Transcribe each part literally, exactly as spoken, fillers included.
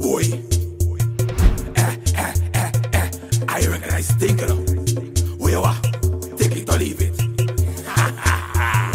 boy. Eh, eh, eh, eh. I reckon I stink it up. Where you are? Take it or leave it. Ha ha ha.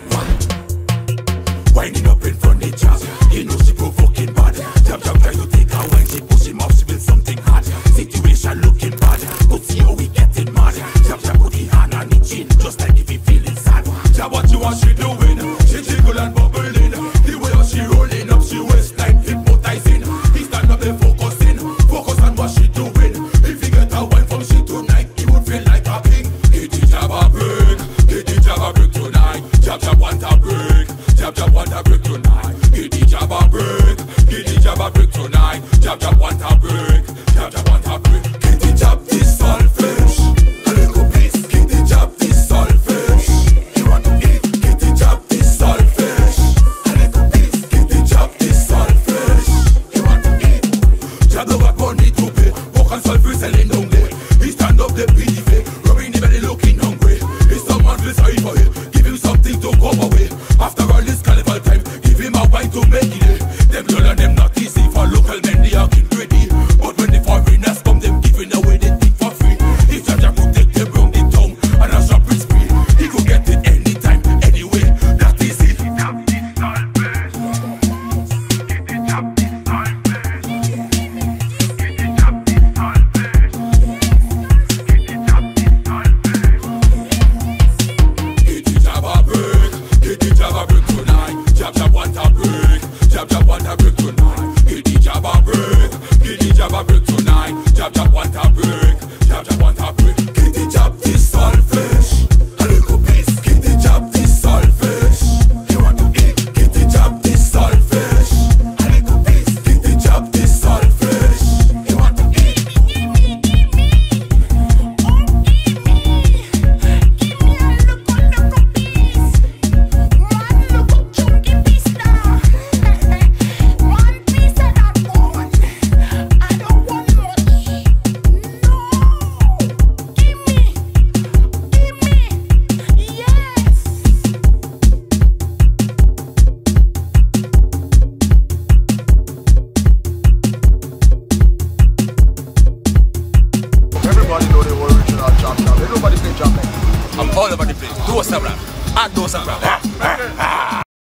Winding up in front of the jab. You know she provoking bad. Jab jab try to take her when she push him off. She build something hard. Situation looking bad. But see how we getting mad. Jab jab put the hand on the chin, just like if he feeling sad. Jab what you want she doing? She jiggle and bubbling. The way how she rolling up, she waistline hypnotizing. He stand up there focusing, focus on what she doing. If he get a wine from she tonight, he would feel like a king. Get the jab a break, get the jab a break tonight. Jab jab want a break, jab jab want a break tonight. Get the jab a break, get the jab a break tonight. Jab jab want a break, jab jab want a break. Get the jab this selfish, a little piece. Get the jab this selfish. You want to eat? Get the jab this selfish, a little piece. Get the jab this selfish. You want to eat? Jab don't got money to pay. Walk on selfish selling down there. He stand up the P D V, rubbing the belly looking hungry. If someone feels sorry for him, give him something to go away. After all this carnival time, give him a wine to make it. Them girl and them not easy for local men, they are getting ready. But when the foreigners come, them giving away the thing for free. If Jaja could take them round the town and a shop is free, he could get it anytime, anyway. That is it. Get the jab a break, get the jab a break tonight. Jab jab want a break, jab jab want a break tonight. Get the jab a break, get the jab a break tonight. Jab jab want a break, jab jab want a break. Get the jab this selfish, a little piece. Get the jab this selfish. You want to eat? Get the jab this selfish, a little piece. Get the jab this selfish. You want to eat? Everybody know the original jab jab. Ain't nobody play jab like I'm all over the place. Dosa Blackz. At Dosa Blackz.